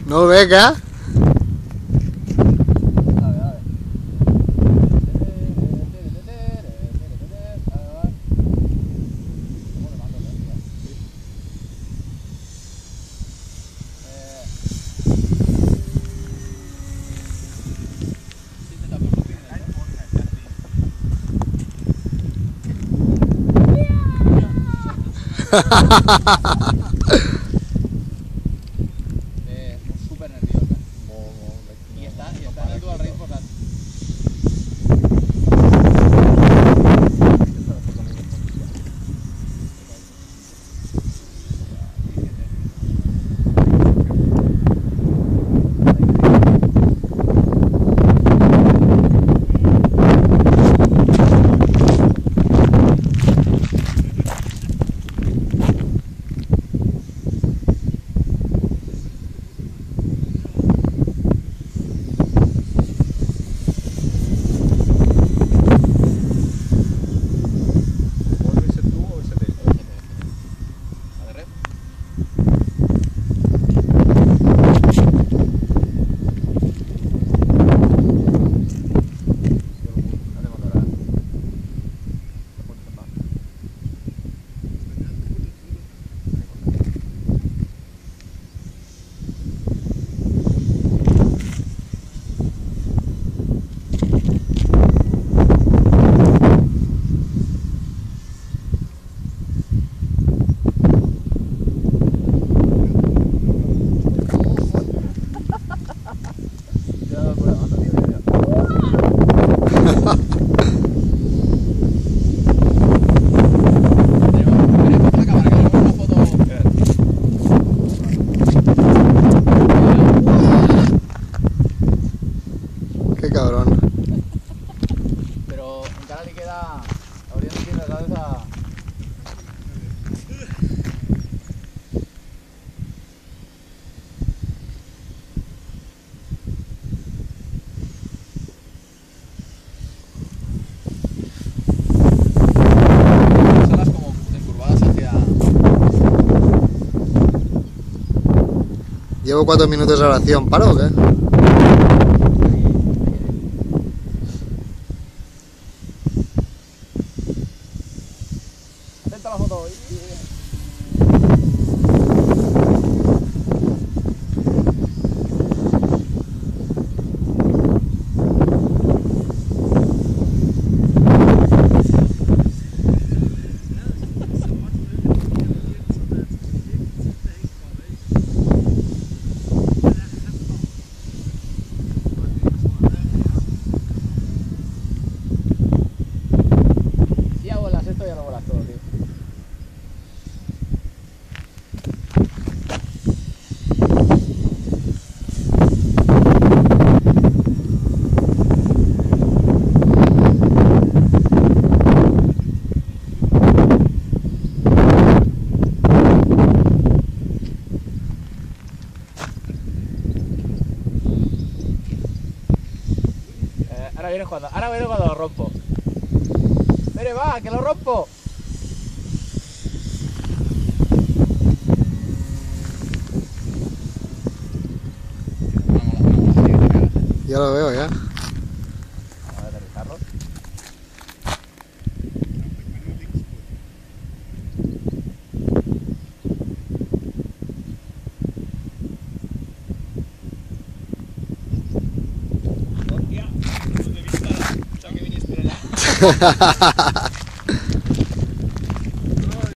No venga. Súper nerviosa. Y está en el dual race posat. Qué cabrón. Pero encara li queda... Hauríem de tirar les dades a... Salas como encurvadas hacia... Llevo 4 minutos de oración. ¿Paro o qué? Atenta a la foto. Si ya vuelas esto, ya lo vuelas todo, tío. Ahora viene cuando lo rompo. ¡Mire, va, que lo rompo! Ya lo veo, ya. Vamos a aterrizarlo. Hostia, no te he visto la que viniste allá.